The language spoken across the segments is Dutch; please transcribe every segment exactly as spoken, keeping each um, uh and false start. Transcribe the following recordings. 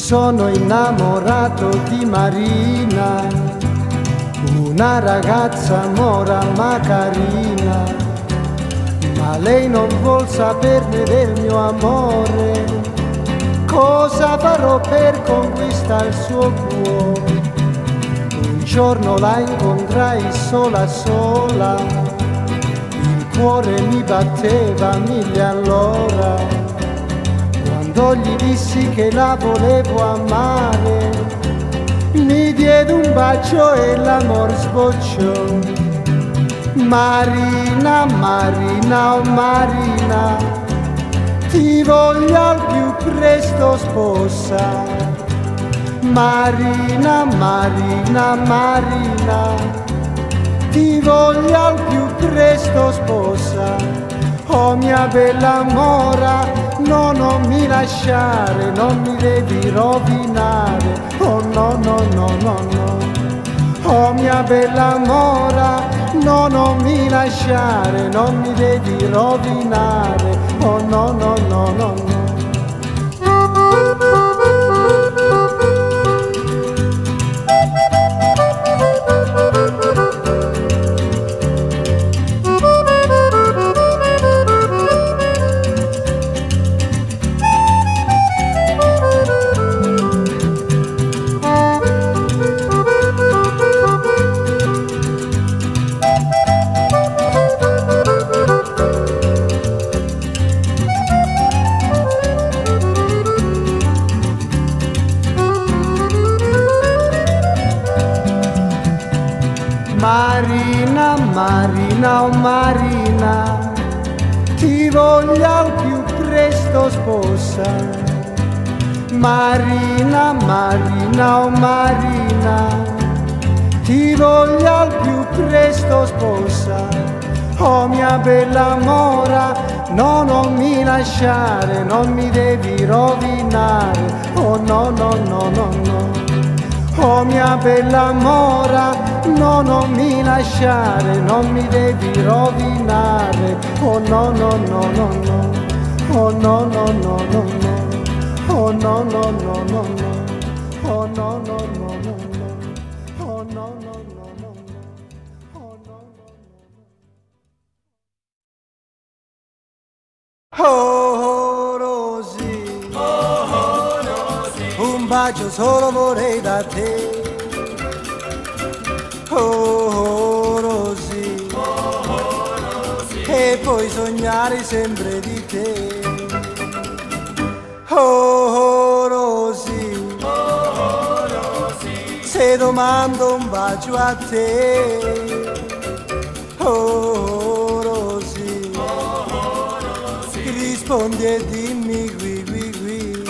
sono innamorato di Marina, una ragazza mora ma carina, ma lei non vuol saperne del mio amore. Cosa farò per conquistare il suo cuore? Un giorno la incontrai sola sola, il cuore mi batteva mille all'ora. Quando gli dissi che la volevo amare, mi diede un bacio e l'amor sbocciò. Marina, Marina, oh Marina, ti voglio al più presto sposa. Marina, Marina, Marina, ti voglio al più presto sposa. Oh mia bella mora, no, non mi lasciare, non mi devi rovinare. Oh no, no, no, no, no. Oh mia bella mora, no, non mi lasciare, non mi devi rovinare. Oh no, no, no, no, no. Marina, Marina, oh Marina, ti voglio al più presto sposa. Marina, Marina, oh Marina, ti voglio al più presto sposa. Oh mia bella mora, no, non mi lasciare, non mi devi rovinare. Oh no, no, no, no, no. Oh mia bella mora, no, non mi lasciare, non mi devi rovinare. Oh no, no, no, no, no. Oh no, no, no, no, no. Oh no, no, no, no, no. Oh no, no, no, no, no. Oh no, no, no, no, no. Oh no, no, no. Oh Rosy, oh Rosy, un bacio solo vorrei da te. Oh Rosy, oh Rosy, e poi sognare sempre di te. Oh Rosy, oh Rosy, se domando un bacio a te. Oh Rosy, oh Rosy, rispondi e dimmi qui, qui, qui.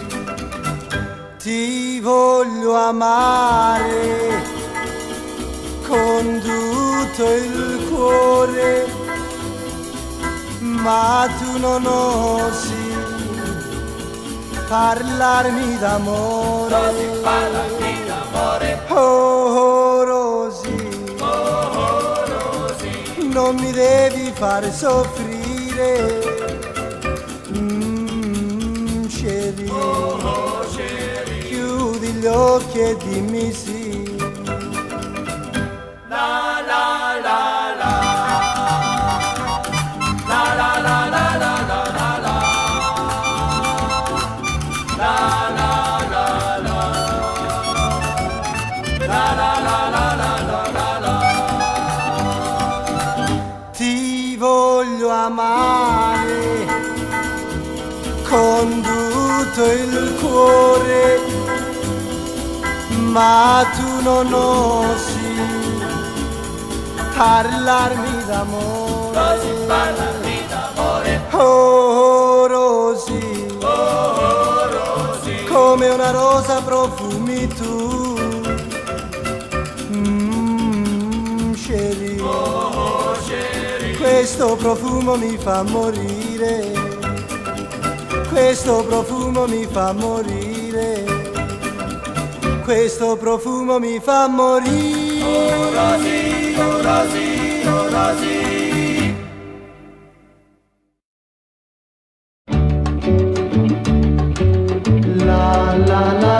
Ti voglio amare con tutto il cuore, ma tu non osi parlarmi d'amore. Rosy, parlami d'amore. Oh Rosy, Oh Rosy, non mi devi fare soffrire. Mm, chérie, oh chérie, chiudi gli occhi e dimmi sì. la la la la, la la la la la la la la, la la la la, la la la la la la la. Ti voglio amare con tutto il cuore, ma tu non osi parlarmi d'amore. Rosy, parlami d'amore. Oh Rosy, Oh Rosy, come una rosa profumi tu. Mm, chérie, oh chérie, questo profumo mi fa morire. Questo profumo mi fa morire. Questo profumo mi fa morire. oh Rosy, oh Rosy, oh Rosy. La la la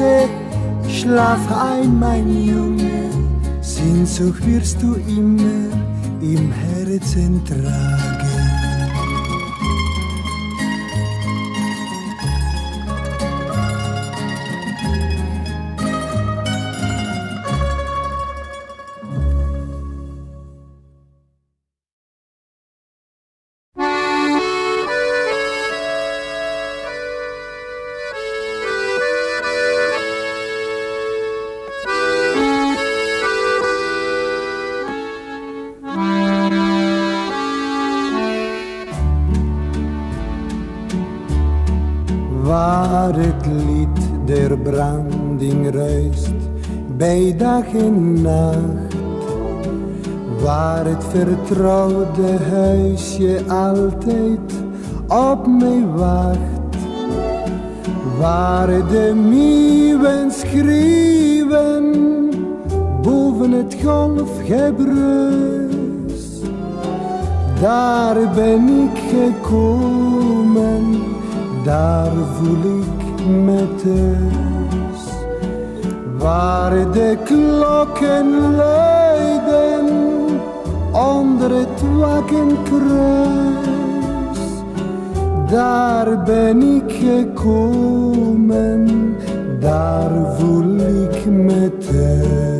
Nächte, schlaf ein, mein Junge, Sehnsucht wirst du immer im Herzen tragen. Waar het lied der branding ruist bij dag en nacht, waar het vertrouwde huisje altijd op mij wacht, waar de meeuwen schreeuwen boven het golfgebruis, daar ben ik gekomen. Daar voel ik me thuis, waar de klokken luiden onder het Wagenkruis. Daar ben ik gekomen, daar voel ik me thuis.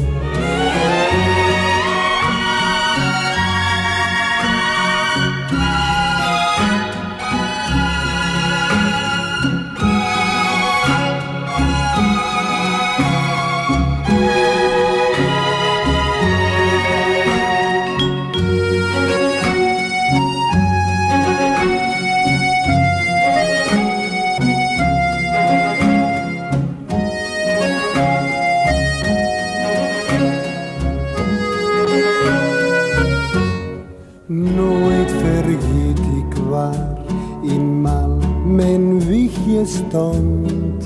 Nooit vergeet ik waar eenmaal mijn wiegje stond.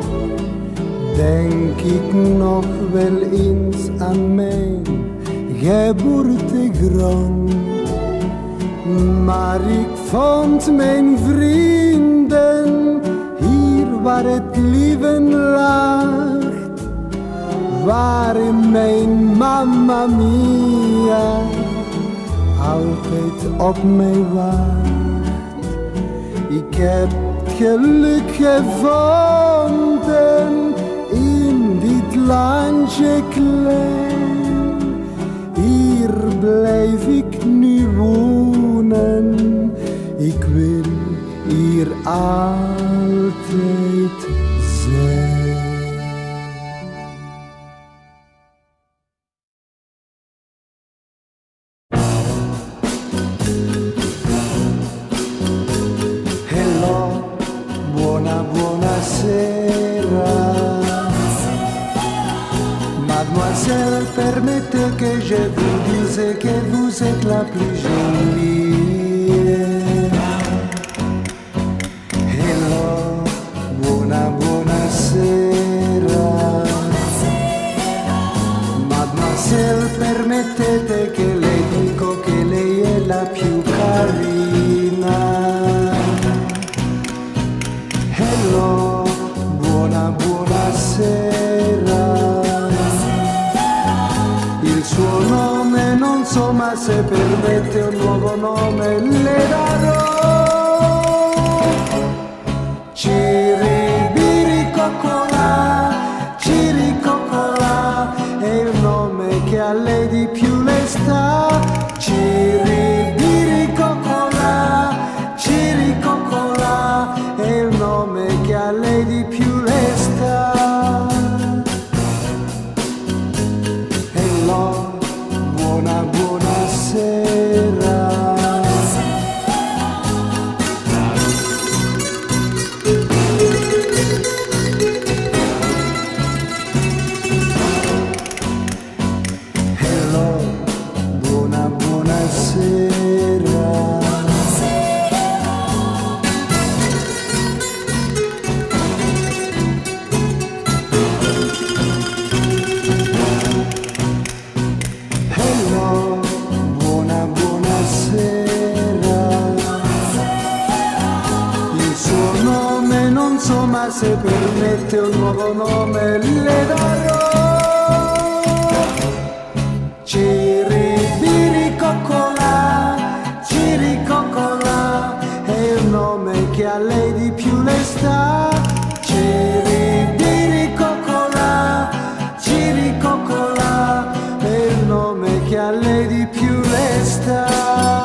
Denk ik nog wel eens aan mijn geboortegrond. Maar ik vond mijn vrienden hier waar het leven lacht, waar mijn mamma mia altijd op mij wacht. Ik heb geluk gevonden in dit landje klein. Hier blijf ik nu wonen. Ik wil hier altijd zijn. Mademoiselle, permettez que je vous dise que vous êtes la plus jolie. Hello, buona, buonasera. Mademoiselle, permettete che le dico che lei è la più carina. Hello, buona, buonasera. Il suo nome non so, ma se permette un nuovo nome le darò. Ciribiricoccola, Ciricoccola, è il nome che a lei di più le sta. Ciribiricoccola, Ciricoccola, è il nome che a lei di più le sta. Buona, buonasera. scelte un nuovo nome, le darò. Ciribiricoccola, Ciricoccola, è il nome che a lei di più le sta. Ciribiricoccola, Ciricoccola, è il nome che a lei di più le sta.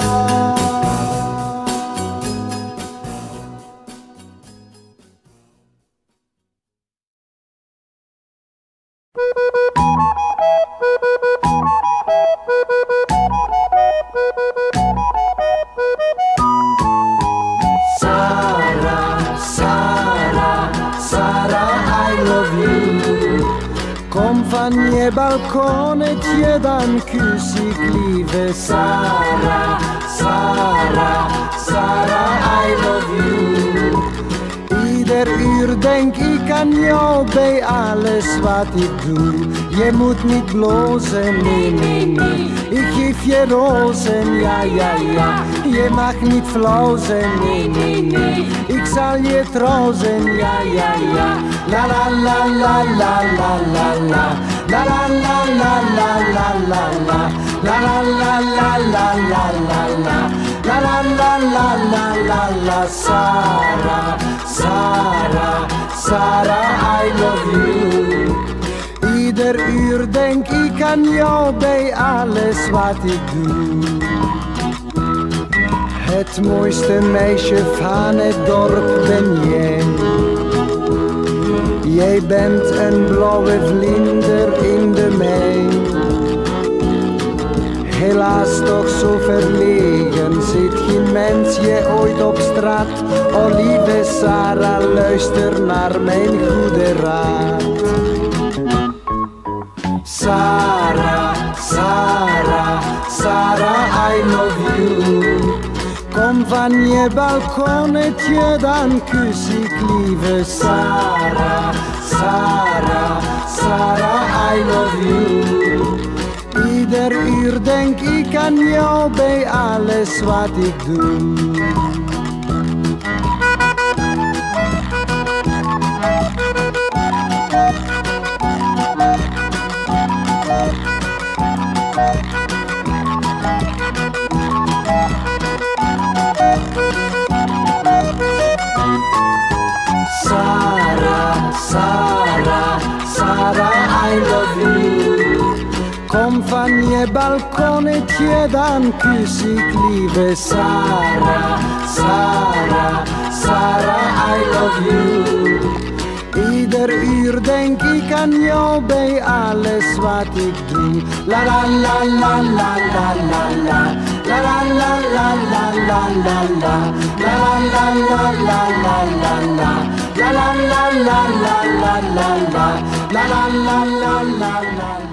Sara, Sara, Sara, I love you. Compagnie balcone ti dan küsi glive. Sara, Sara, Sara, I love you. Ieder uur denk ik aan jou bij alles wat ik doe. Je moet niet blozen, nee, nee, nee. Ik geef je rozen, ja, ja, ja. Je mag niet flauw zijn, nee, nee, nee. Ik zal je troosten, ja, ja, ja. La la la la la la la la. La la la la la la la la. La la la la la la la la. La la la la la la la. Sara, Sara, Sara, I love you. Ieder uur denk ik aan jou bij alles wat ik doe. Het mooiste meisje van het dorp ben jij. Jij bent een blauwe vlinder in de mei. Helaas toch zo verlegen, ziet geen mens je ooit op straat. O lieve Sarah, luister naar mijn goede raad. Sarah, Sarah, Sarah, I love you. Kom van je balkonnetje, dan kus ik lieve Sarah, Sarah, Sarah, I love you. Ieder uur denk ik aan jou bij alles wat ik doe. Sarah, Sarah, Sarah, I love you. Kom van je balkonnetje, dan kus ik lieve Sarah, Sarah, Sarah, I love you. Ieder uur denk ik aan jou bij alles wat ik doe. La la la la la la la la. La la la la la la la la. La la la la la la la la. La la la la la la la la. La la la la la la la.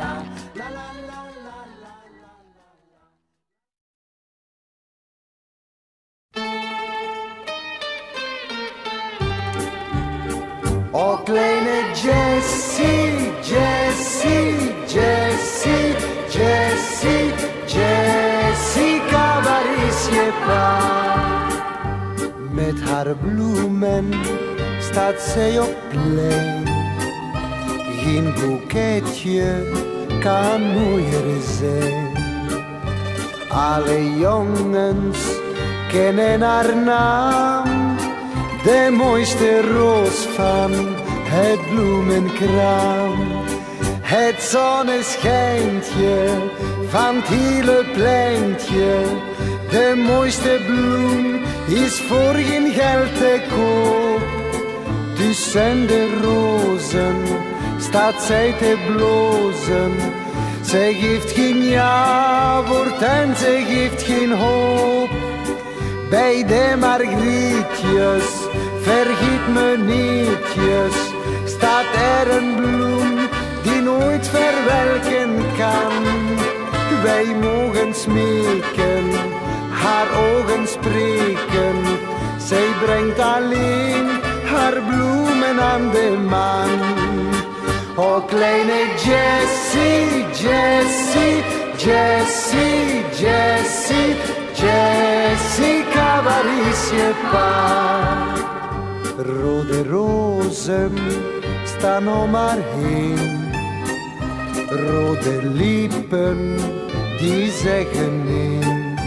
O kleine Jessie, Jessie, Jessie, Jessie, Jessica, waar is je pa? Met haar bloemen staat zij op plein. Geen boeketje kan mooier zijn. Alle jongens kennen haar naam. De mooiste roos van het bloemenkraam. Het zonneschijntje van het hele pleintje. De mooiste bloem is voor geen geld te koop. Tussen de rozen staat zij te blozen. Zij geeft geen ja-woord en zij geeft geen hoop. Bij de margrietjes, vergiet me nietjes, staat er een bloem die nooit verwelken kan. Wij mogen smeken, haar ogen spreken. Zij brengt alleen haar bloemen aan de man. O kleine Jessie, Jessie, Jessie, Jessie, Jessica, waar is je pa? Rode rozen staan om haar heen. Rode lippen die zeggen nee.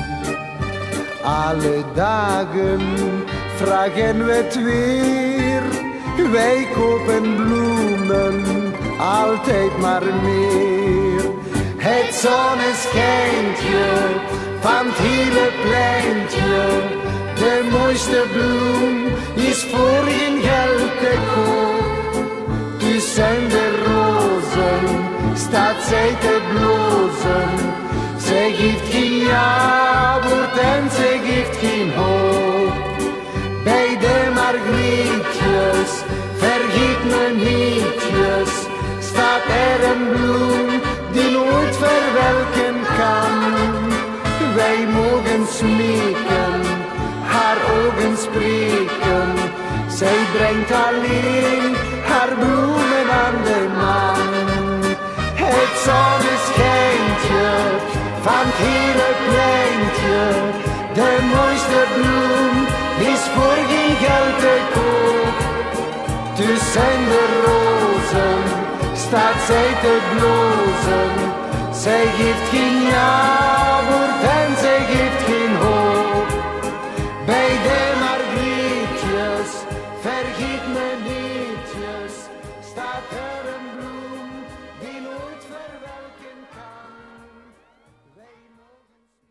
Alle dagen vragen we het weer. Wij kopen bloemen, altijd maar meer. Het zonneschijntje van het hele pleintje. De mooiste bloem is voor geen geld te koop. Tussen de rozen staat zij te blozen. Zij geeft geen ja-woord en zij geeft geen hoop. Bij de margrietjes, vergeet me nietjes, staat er een bloem die nooit verwelken kan. Wij mogen smeken, haar ogen spreken. Zij brengt alleen haar bloemen aan de man. Het zonneschijntje van het hele pleintje. De mooiste bloem is voor geen geld te koop. Tussen de rozen staat zij te blozen. Zij geeft geen ja-woord en zij geeft geen hoop. Bij de margrietjes, vergeet me nietjes, staat er een bloem die nooit verwelken kan. Wij mogen...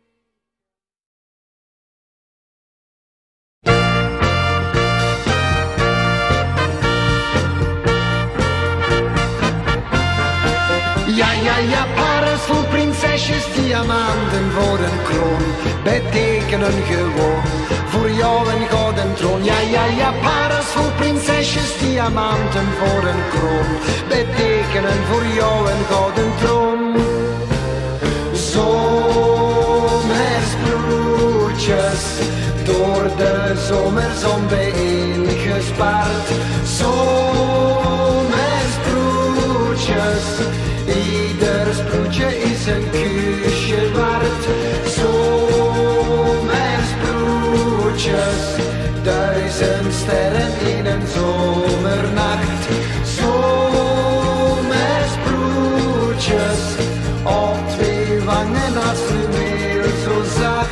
Ja, ja, ja, parels vol prinsesjes, diamanten voor een kroon, betekenen gewoon voor jou een gouden troon. Ja, ja, ja, parels vol prinsesjes, diamanten voor een kroon, betekenen voor jou een gouden troon. Zomersbloertjes, door de zomerzon bijeengespaard. Zomersbloertjes, ieder sproetje is een kusje waard. Zomersbloertjes, duizend sterren in een zomernacht. Zomersbloertjes, op twee wangen als fluweel zo zacht.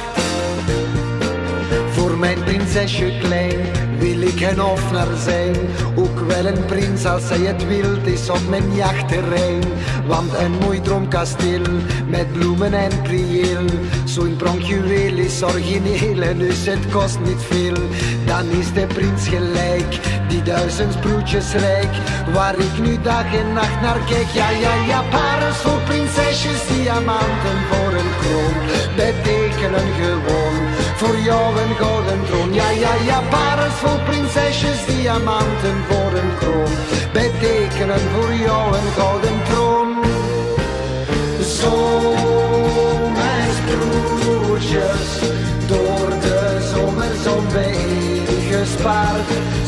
Voor mijn prinsesje klein wil ik een hofnar zijn. Ook wel een prins als zij het wild is op mijn jachtterrein. Want een mooi droomkasteel met bloemen en prieel, zo'n pronkjuweel is origineel en dus het kost niet veel. Dan is de prins gelijk, die duizend sproetjes rijk, waar ik nu dag en nacht naar kijk. Ja, ja, ja, parels voor prinsesjes, diamanten voor een kroon, betekenen gewoon voor jou een gouden troon. Ja, ja, ja, parels voor prinsesjes, diamanten voor een kroon, betekenen voor jou een gouden troon. Zomersbloertjes, door de zomerzon bijeengespaard.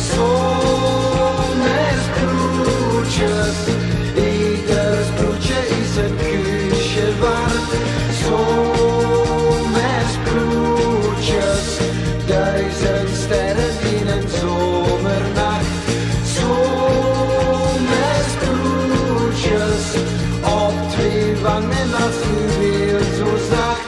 Zomersbloertjes, ieder sproetje is een kusje waard. Zomersbloertjes, duizend sterren in een zomernacht. Zomersbloertjes, op twee wangen als fluweel zo zacht.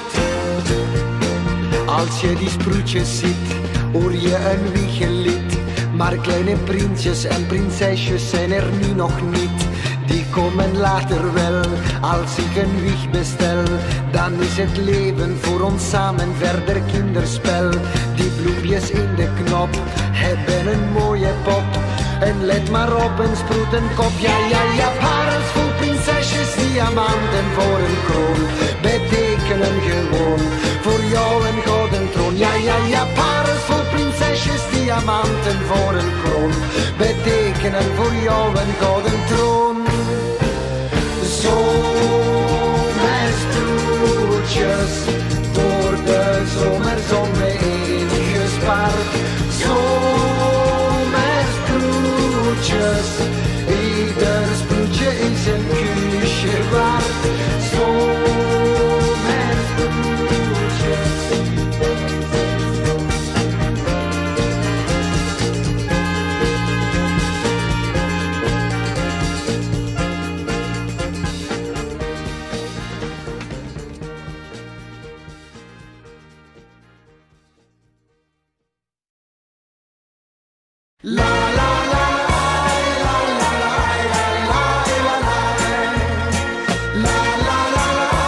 Als je die sproetjes ziet, hoor je een wiegelied. Maar kleine prinsjes en prinsesjes zijn er nu nog niet. Die komen later wel, als ik een wieg bestel. Dan is het leven voor ons samen verder kinderspel. Die bloempjes in de knop hebben een mooie pop. En let maar op, een sproetenkop. Ja, ja, ja, parels voor prinsesjes, diamanten voor een kroon, betekenen gewoon voor jou een gouden troon. Ja, ja, ja, parels voor prinsesjes, diamanten voor een kroon, betekenen voor jou een gouden troon. Zomersbloertjes, door de zomerzon bijeengespaard. Zomersbloertjes, ieder sproetje is een kusje waard. Zomersbloertjes. La la la la la la la la la la la la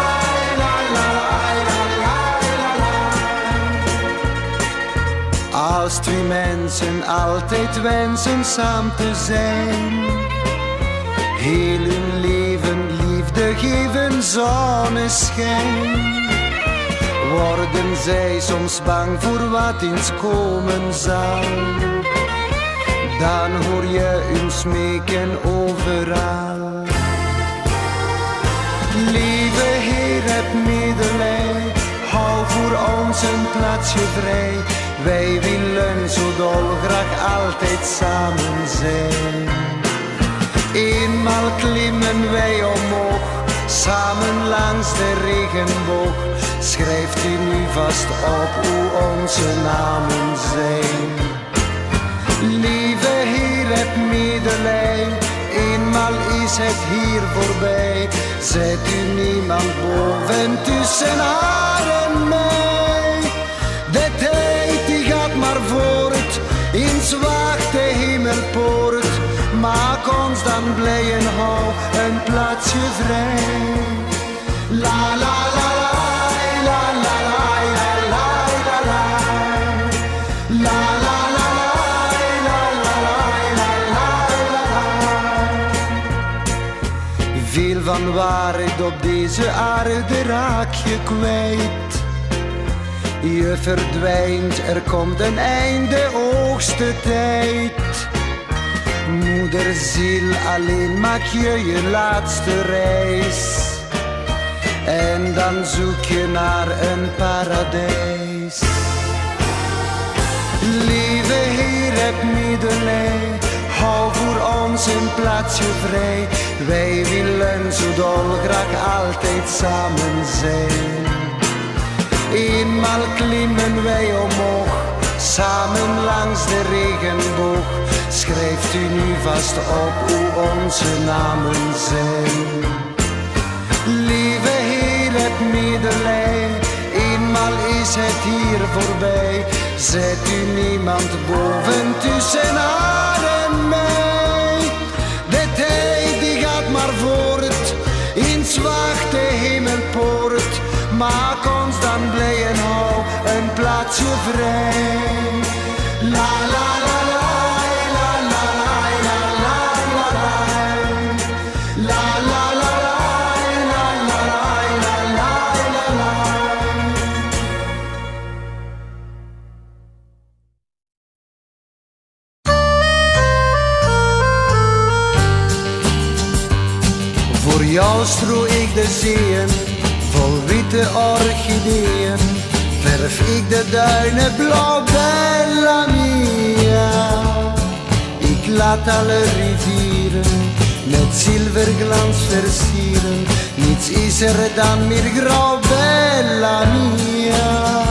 la. Als twee mensen altijd wensen samen te zijn, heel hun leven liefde geven zonneschijn, worden zij soms bang voor wat eens komen zal. Dan hoor je hun smeken overal. Lieve Heer, heb medelijden, hou voor ons een plaatsje vrij. Wij willen zo dolgraag altijd samen zijn. Eenmaal klimmen wij omhoog, samen langs de regenboog. Schrijft u nu vast op hoe onze namen zijn. Lieve Heer, heb medelijden, eenmaal is het hier voorbij. Zet u niemand boven tussen haar en mij. De tijd die gaat maar voort, eens wacht de hemelpoort. Maak ons dan blij en hou een plaatsje vrij. La la la la la la la la la la la la la la. Veel van waarheid op deze aarde raak je kwijt. Je verdwijnt, er komt een einde, hoogste tijd. Moederziel, alleen maak je je laatste reis. En dan zoek je naar een paradijs. Lieve Heer, heb medelijden, hou voor ons een plaatsje vrij. Wij willen zo dolgraag altijd samen zijn. Eenmaal klimmen wij omhoog, samen langs de regenboog. Schrijft u nu vast op hoe onze namen zijn. Lieve Heer, heb medelijden, eenmaal is het hier voorbij. Zet u niemand boven tussen haar en mij. De tijd die gaat maar voort, eens wacht de hemelpoort. Maak ons dan blij en hou een plaatsje vrij. La la la la la la la la la la la la la la la. Voor jou strooi ik de zeeën vol witte orchideeën, verf ik de duinen blauw, bella mia. Ik laat alle rivieren met zilverglans versieren, niets is er dan meer grauw, bella mia.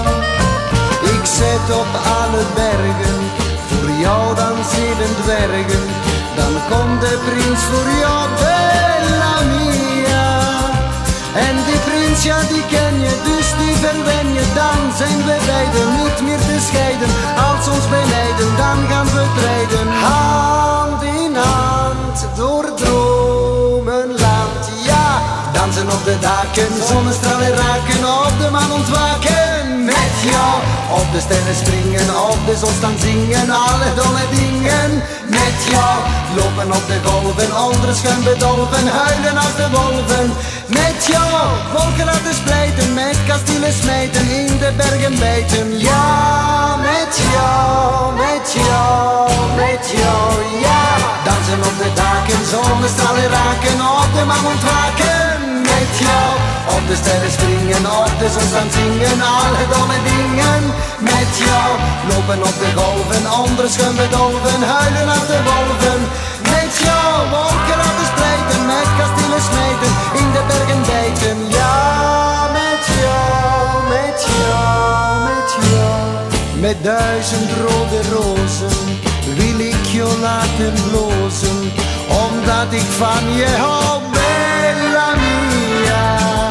Ik zet op alle bergen, voor jou dan zeven dwergen, dan komt de prins voor jou, bella mia. En die prins, ja die ken je, dus die verwen je. Dan zijn we beiden niet meer te scheiden. Als ons benijden, dan gaan we treden. Hand in hand, door dromenland. Ja, dansen op de daken, zonnestralen raken, op de maan ontwaken. Met jou, op de sterren springen, op de zon staan zingen. Alle dolle dingen, met jou. Lopen op de golven, onder schuim bedolven, huilen als de wolven. Met jou, wolken laten splijten, met kastelen smijten, in de bergen bijten. Ja, met jou, met jou, met jou, ja. Dansen op de daken, zonnestralen raken, op de maan ontwaken. Met jou, op de sterren springen, op de zon staan zingen, alle domme dingen. Met jou, lopen op de golven, onder schuim bedolven, huilen als de wolven. Met jou, wolken laten splijten, met kastelen smijten, in de bergen bijten. Ja, met jou, met jou, met jou. Met duizend rode rozen wil ik je laten blozen, omdat ik van je hou, bella mia.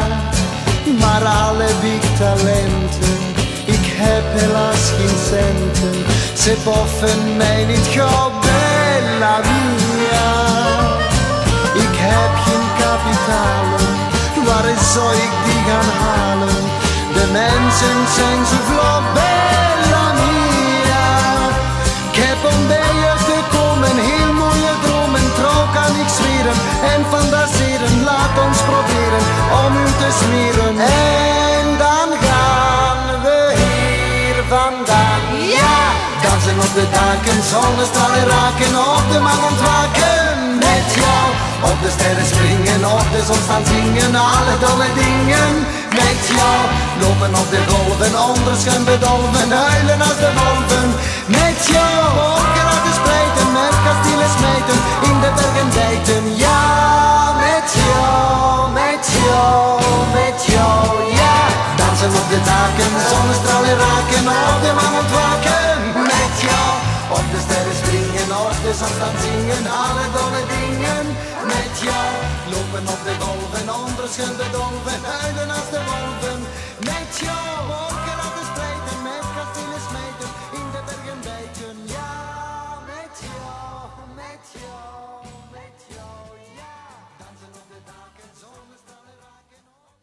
Maar alle big talenten, ik heb helaas geen centen. Ze boffen mij niet gauw, bella mia. Ik heb geen kapitalen, waar zou ik die gaan halen? De mensen zijn zo vlot, bella mia. Ik heb om bij je te komen, heel mooie dromen, trouw kan ik zweren en fantaseren. Laat ons proberen om u te smeren. En dan gaan we hier vandaan. Ja! Dansen op de daken, zonnestralen raken, op de maan ontwaken met jou. Op de sterren springen, op de zon staan zingen, alle dolle dingen met jou. Lopen op de golven, onder schuim bedolven, huilen als de wolven met jou. Wolken laten spreiden, met kastelen smijten, in de bergen dijten. Ja, met jou, met jou, met jou, ja. Dansen op de daken, zonnestralen raken, op de maan ontwaken met jou. Op de sterren springen, op de zon staan zingen, alle dolle dingen met jou. Lopen op de golven, onder schuim bedolven, huilen als de wolven met jou. Wolken laten spreiden, met kastelen smijten, in de bergen bijten. Ja, met jou, met jou, met jou, ja. Dansen op de daken, zonnestralen raken.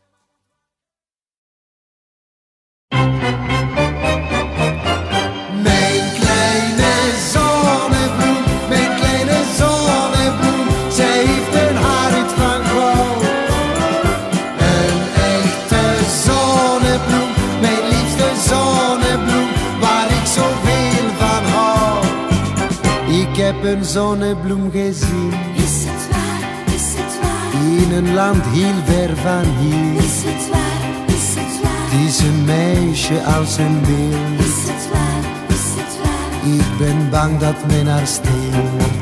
Mijn kleine zonnebloem, mijn kleine zonnebloem, zij heeft een hart van goud. Een echte zonnebloem, mijn liefste zonnebloem, waar ik zoveel van hou. Ik heb een zonnebloem gezien, Is het waar, is het waar? in een land heel ver van hier. Is het waar, is het waar? Het is een meisje als een beeld. Is het waar, is het waar? Ik ben bang dat men haar steelt.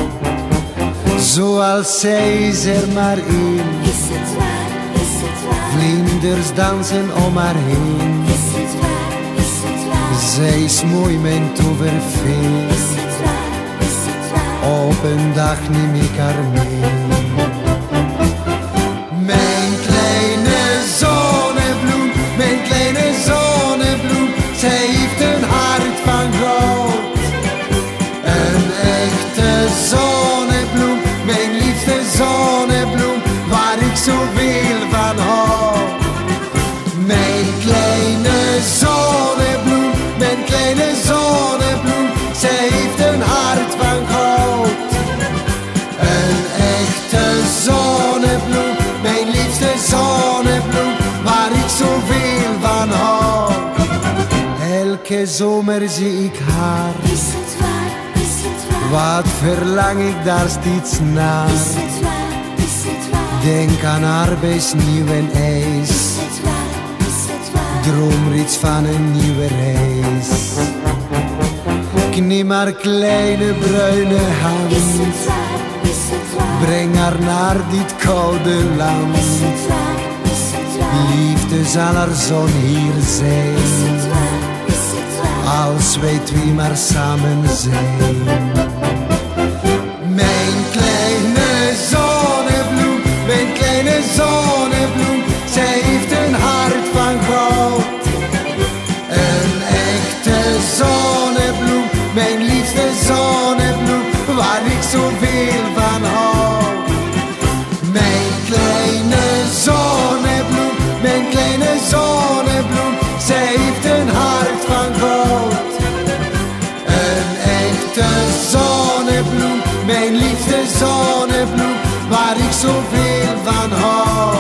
Zoals zij is er maar één. Is het waar, is het waar? Vlinders dansen om haar heen. Is het waar, is het waar? Zij is mooi, mijn toverfee. Is het waar, is het waar? Op een dag neem ik haar mee. Mijn kleine zonnebloem, mijn kleine zonnebloem, zij heeft een hart van goud. Een echte zonnebloem, mijn liefste zonnebloem, waar ik zoveel van hou. Mijn kleine zonnebloem, mijn kleine zonnebloem, zij heeft een hart van goud. Een echte zonnebloem, mijn liefste zonnebloem, waar ik zoveel van hou. Elke zomer zie ik haar, Is het waar, is het waar? wat verlang ik daar steeds naar. Is het waar, is het waar? Denk aan arbeidsnieuw en ijs, Is het waar, is het waar? droom reeds van een nieuwe reis. Knip haar kleine bruine hand, Is het waar, is het waar? breng haar naar dit koude land. Is het waar, is het waar? Liefde zal haar zon hier zijn, Is het waar, is het waar? als wij twee maar samen zijn. Mijn kleine zonnebloem, mijn kleine zonnebloem, zij heeft een hart van goud. Een echte zonnebloem, mijn liefste zonnebloem, waar ik zoveel van hou. Mijn kleine zonnebloem, mijn kleine zonnebloem, zij heeft een hart van goud. Een echte zonnebloem, mijn liefste zonnebloem, waar ik zoveel van hou.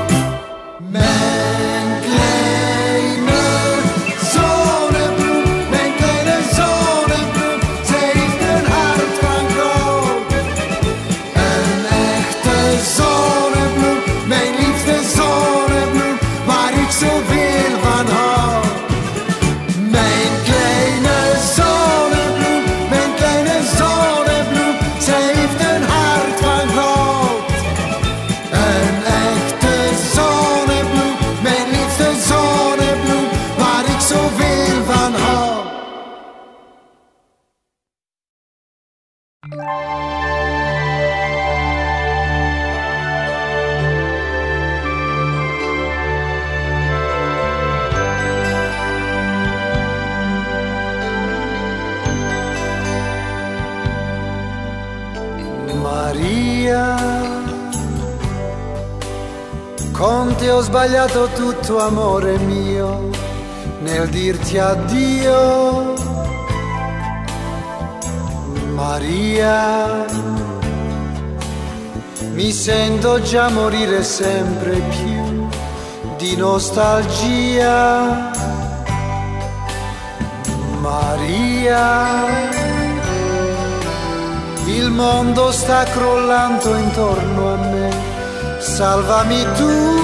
Mijn kleine zonnebloem, mijn kleine zonnebloem, zij heeft een hart van goud. Een echte zonnebloem, mijn liefste zonnebloem, waar ik zoveel van hou. Mijn kleine zonnebloem, mijn kleine zonnebloem, zij heeft een hart van goud. Een Con te ho sbagliato tutto, amore mio, nel dirti addio. Maria, mi sento già morire sempre più di nostalgia. Maria, il mondo sta crollando intorno a me, salvami tu.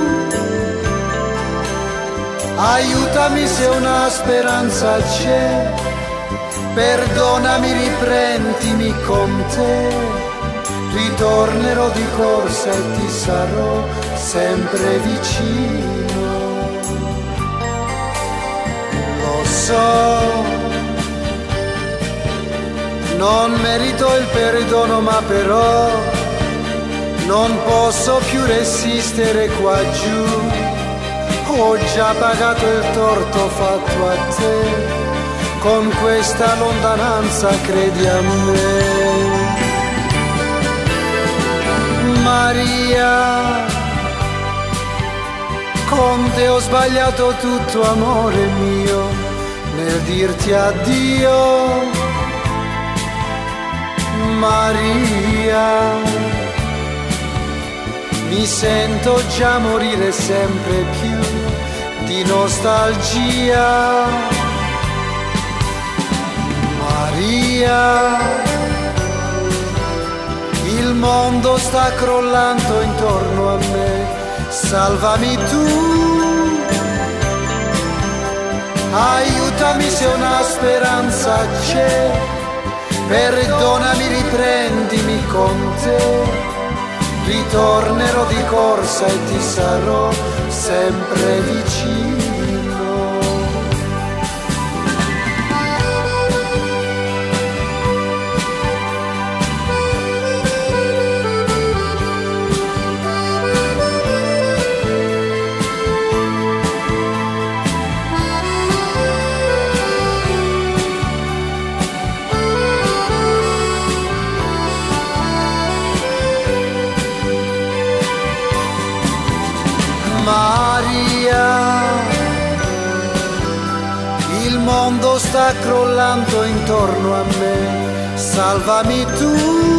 Aiutami se una speranza c'è, perdonami, riprendimi con te. Ritornerò di corsa e ti sarò sempre vicino. Lo so, non merito il perdono, ma però non posso più resistere qua giù. Ho già pagato il torto fatto a te, con questa lontananza credi a me. Maria, con te ho sbagliato tutto, amore mio, nel dirti addio. Maria, mi sento già morire sempre più di nostalgia. Maria, il mondo sta crollando intorno a me, salvami tu. Aiutami se una speranza c'è, perdonami, riprendimi con te. Ritornerò di corsa e ti sarò sempre vicino. Maria, il mondo sta crollando intorno a me, salvami tu.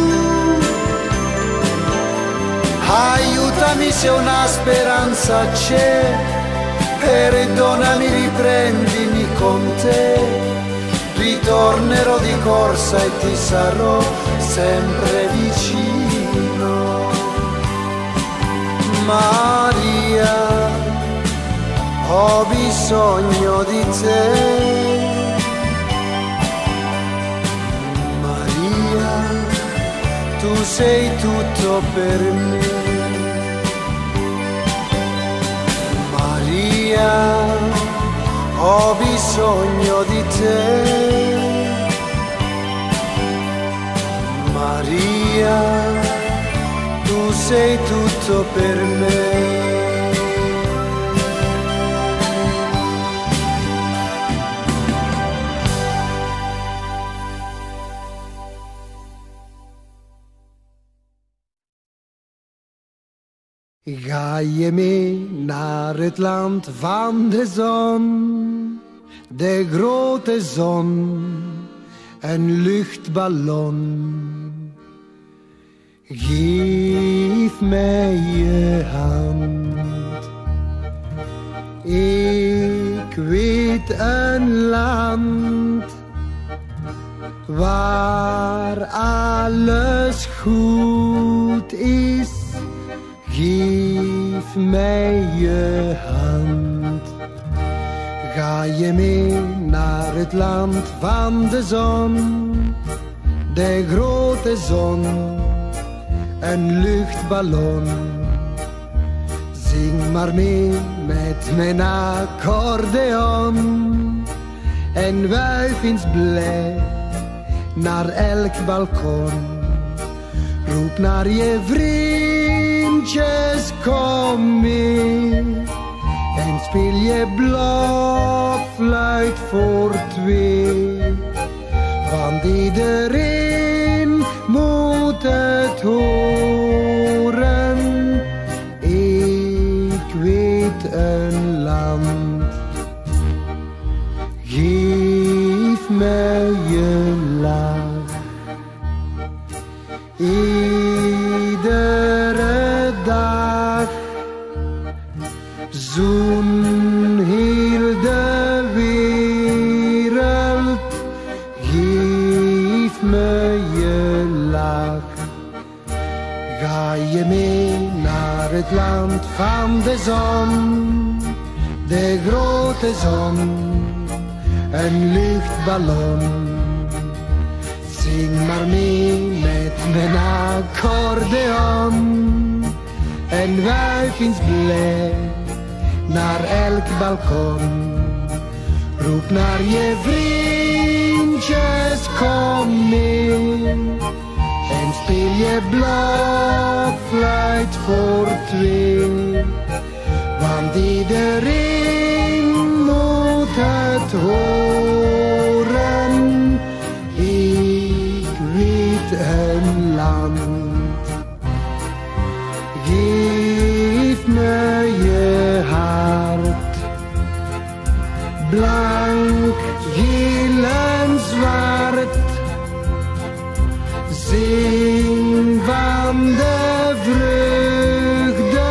Aiutami se una speranza c'è, perdonami, riprendimi con te. Ritornerò di corsa e ti sarò sempre vicino. Maria, ho bisogno di te. Maria, tu sei tutto per me. Maria, ho bisogno di te. Maria, tu sei tutto per me. Ga je mee naar het land van de zon, de grote zon, een luchtballon. Geef mij je hand. Ik weet een land waar alles goed is. Geef mij je hand. Ga je mee naar het land van de zon, de grote zon, een luchtballon. Zing maar mee met mijn accordeon en wuif eens blij naar elk balkon. Roep naar je vriendjes, kom mee en speel je blokfluit voor twee. Want iedereen moet het horen. mee naar het land van de zon, de grote zon, een luchtballon. Zing maar mee met mijn accordeon en wuif eens blij naar elk balkon. Roep naar je vriendjes, kom mee en speel je blokfluit voor twee. Want iedereen moet het horen, ik weet een land. Geef me je hart, blank, geel en zwart. Zing van de vreugde,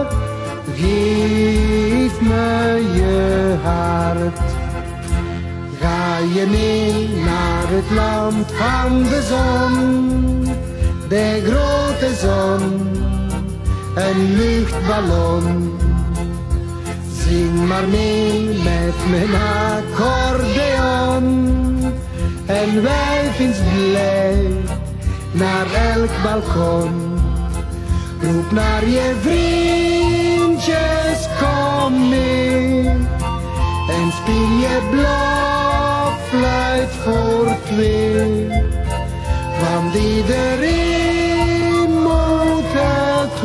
geef me je hart. Ga je mee naar het land van de zon, de grote zon, een luchtballon. Zing maar mee met mijn accordeon en wuif eens blij naar elk balkon. Roep naar je vriendjes, kom mee en speel je blokfluit voor twee. Want iedereen moet het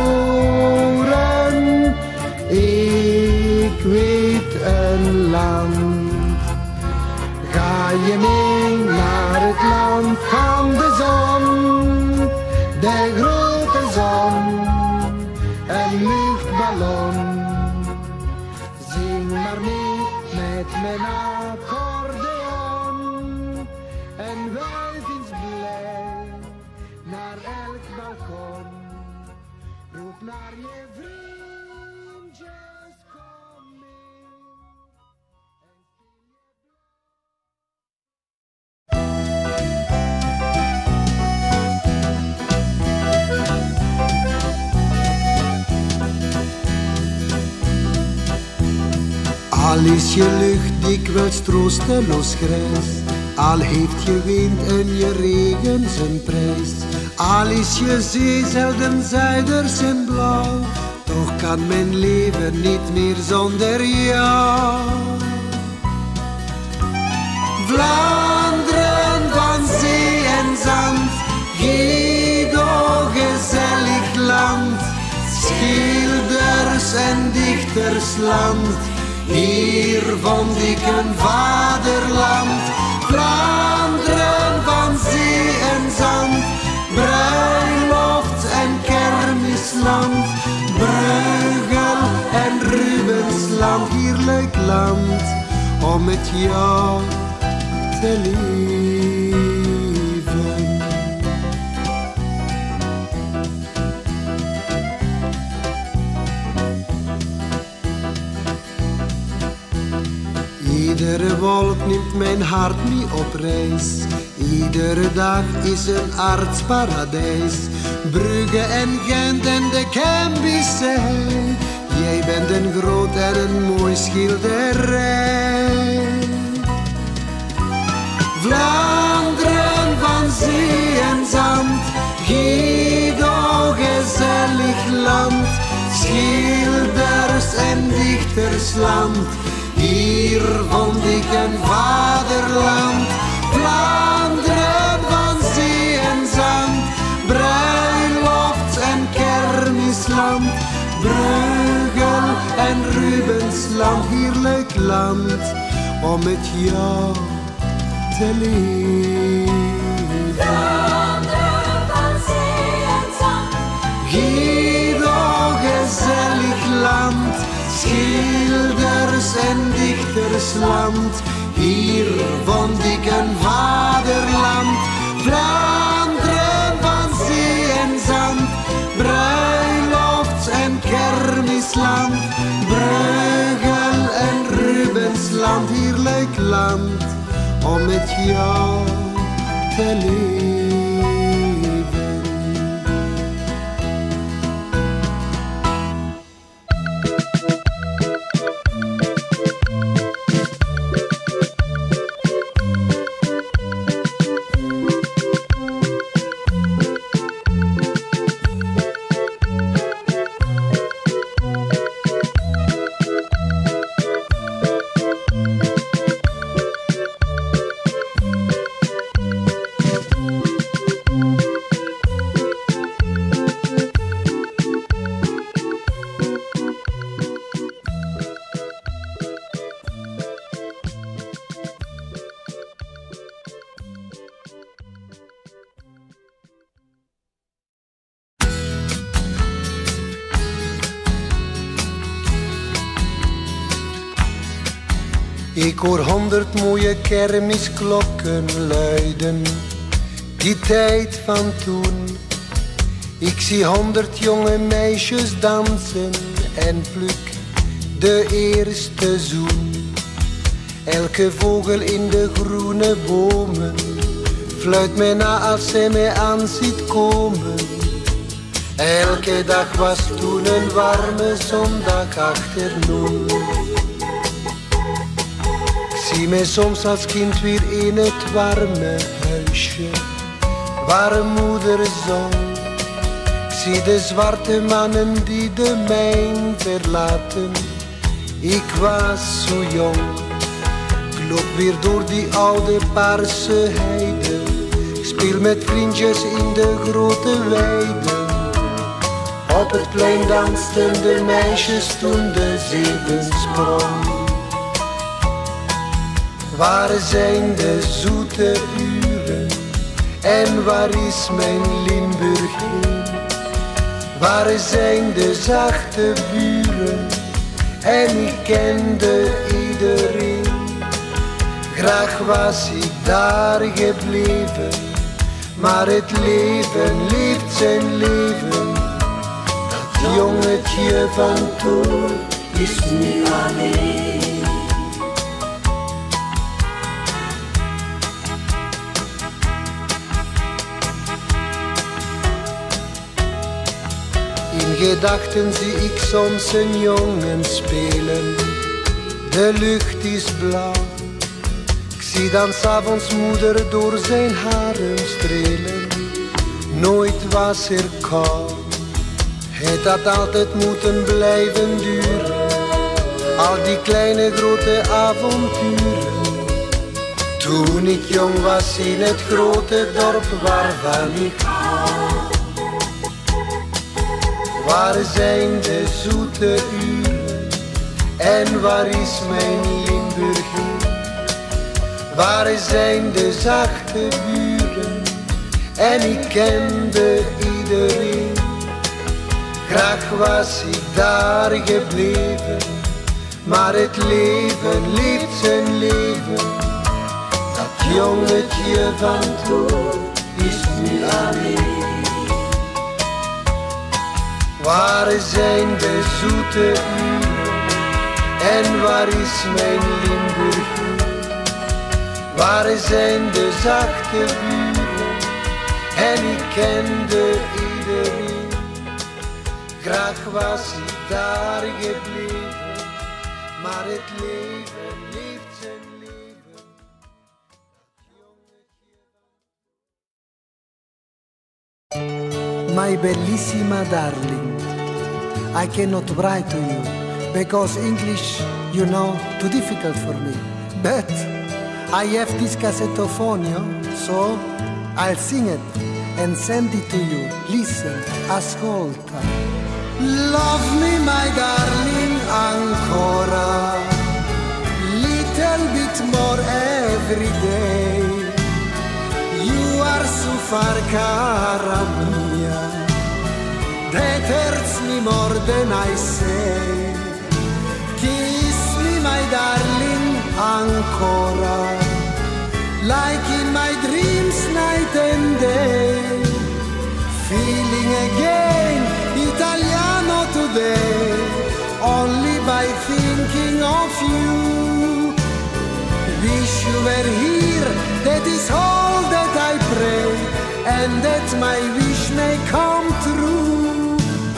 horen, ik weet een land. Ga je mee naar het land van de zon, de grote zon, een luchtballon. Zing maar mee met mijn accordeon en wuif eens blij naar elk balkon. Roep naar je vriendjes, kom mee. Al is je lucht dikwijls troosteloos grijs, al heeft je wind en je regen zijn prijs, al is je zee zelden zuiders en blauw, toch kan mijn leven niet meer zonder jou. Vlaanderen van zee en zand, Guido, gezellig land, schilders en dichtersland. Hier vond ik een vaderland, Vlaanderen van zee en zand, bruiloft en kermisland, Bruegel en Rubensland, heerlijk land om met jou te leven. Iedere wolk neemt mijn hart mee op reis, iedere dag is een artsparadijs. Brugge en Gent en de Cambische hei, jij bent een groot en een mooi schilderij. Vlaanderen van zee en zand, Guido, gezellig land, schilders en dichtersland. Hier vond ik een vaderland, Vlaanderen van zee en zand, bruiloft en kermisland, Bruegel en Rubensland, heerlijk land om met jou te leven. Vlaanderen van zee en zand, Guido, gezellig land, schilders en dichtersland. Hier vond ik een vaderland, Vlaanderen van zee en zand, bruiloft en kermisland, Bruegel en Rubensland, heerlijk land om met jou te leven. Ik hoor honderd mooie kermisklokken luiden, die tijd van toen. Ik zie honderd jonge meisjes dansen en pluk de eerste zoen. Elke vogel in de groene bomen fluit mij na als zij mij aan ziet komen. Elke dag was toen een warme zondagachternoen. Ik zie mij soms als kind weer in het warme huisje waar moeder zong. Ik zie de zwarte mannen die de mijn verlaten. Ik was zo jong. Ik loop weer door die oude paarse heide. Ik speel met vriendjes in de grote weide. Op het plein dansten de meisjes toen de zevensprong. Waar zijn de zoete uren en waar is mijn Limburg heen? Waar zijn de zachte buren en ik kende iedereen. Graag was ik daar gebleven, maar het leven leeft zijn leven. Dat jongetje van toen is nu alleen. In gedachten zie ik soms een jongen spelen, de lucht is blauw. Ik zie dan 's avonds moeder door zijn haren strelen, nooit was er kou. Het had altijd moeten blijven duren, al die kleine grote avonturen. Toen ik jong was in het grote dorp waarvan ik hou. Waar zijn de zoete uren en waar is mijn Limburg heen? Waar zijn de zachte buren en ik kende iedereen. Graag was ik daar gebleven, maar het leven leeft zijn leven. Dat jongetje van toen is nu alleen. Waar zijn de zoete uren en waar is mijn Limburg heen? Waar zijn de zachte buren en ik kende iedereen. Graag was ik daar gebleven, maar het leven leeft zijn leven. My bellissima darling, I cannot write to you because English, you know, too difficult for me. But I have this cassettophone, so I'll sing it and send it to you. Listen, ascolta. Love me, my darling, ancora, little bit more every day. You are so far, cara mia, that hurts me more than I say. Kiss me, my darling, ancora, like in my dreams night and day. Feeling again Italiano today, only by thinking of you. Wish you were here, that is all that I pray, and that my wish may come true.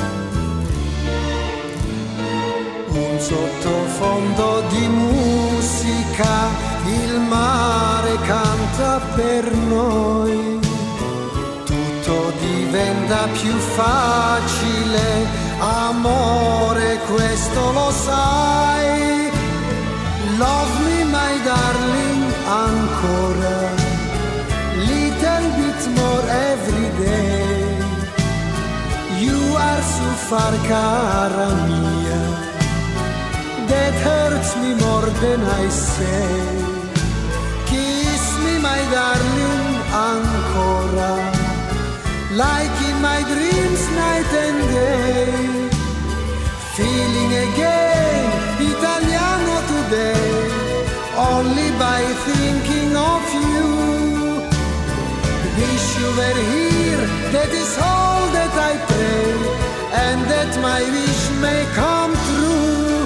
Un sottofondo di musica, il mare canta per noi. Tutto diventa più facile, amore, questo lo sai. Love me, my darling, ancora, little bit more every day. You are so far, cara mia, that hurts me more than I say. Kiss me, my darling, ancora, like in my dreams night and day. Feeling again Italiano today, is all that I pray, and that my wish may come true.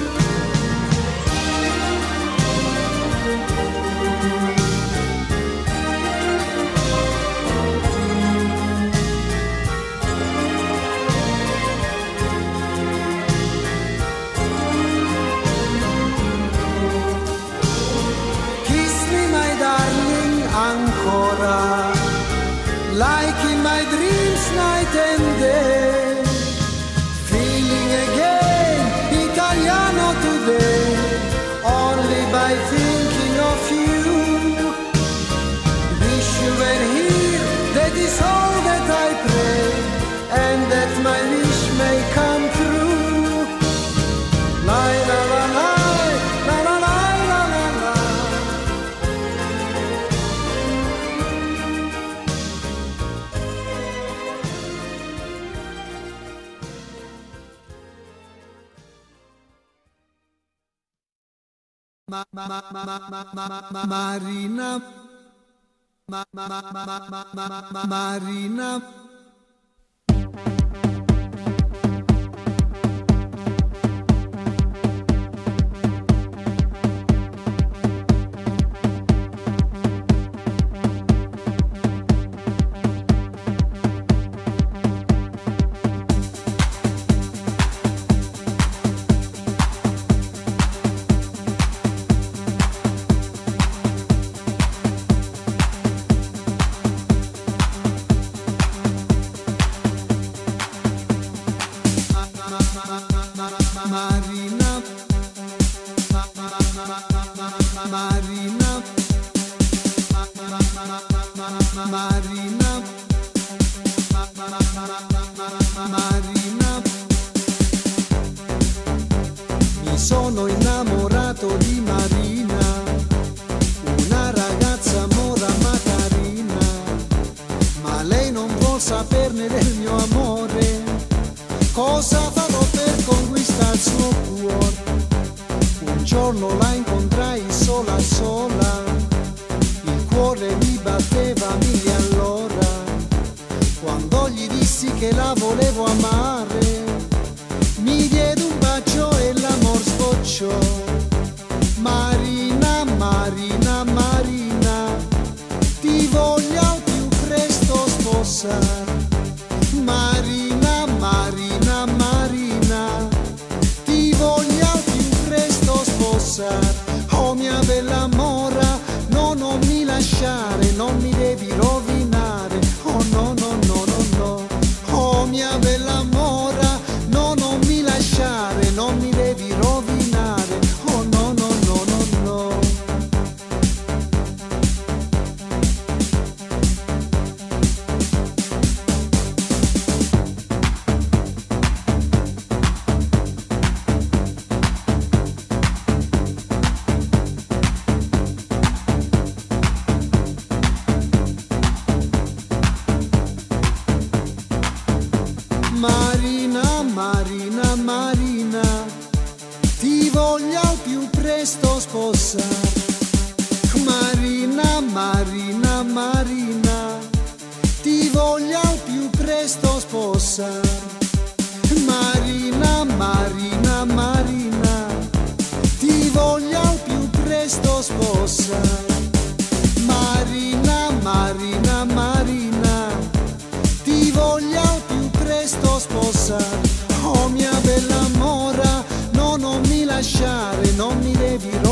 Kiss me, my darling, ancora, like in my dreams night and day, feeling again Italiano today, only by thinking of you. Wish you were here, that is all that I pray, and that my wish may come true. La la la la, la la la la la la. Ma, ma, ma, ma, ma, ma, ma, ma, Marina, ma, ma, ma, ma, ma, ma, ma, ma, Marina. Marina, Marina, Marina, Marina. Mi sono innamorato di Marina, una ragazza mora ma carina, ma lei non vuol saperne del mio amore. Cosa farò per conquistare il suo cuore? Un giorno la incontrai sola sola, il cuore mi batteva a mille all'ora. Quando gli dissi che la volevo amare, mi diede un bacio e l'amor sbocciò. Marina, Marina, Marina, ti voglio al più presto sposare. Marina, Marina, Marina, ti voglio al più presto sposare. Oh mia bella mora, no, non mi lasciare, non mi devi rovinare. Oh no, no, no, no, no. Oh mia bella mora, no, non mi lasciare, non mi devi rovinare. Oh no, no, no, no, no. Marina, Marina, Marina, ti voglio al più presto sposare. Marina, Marina, Marina, ti voglio al più presto sposare. Marina, Marina, Marina, ti voglio al più presto sposare. Marina, Marina, Marina, ti voglio al più presto sposare. Oh mia bella mora, no, non mi lasciare, non mi devi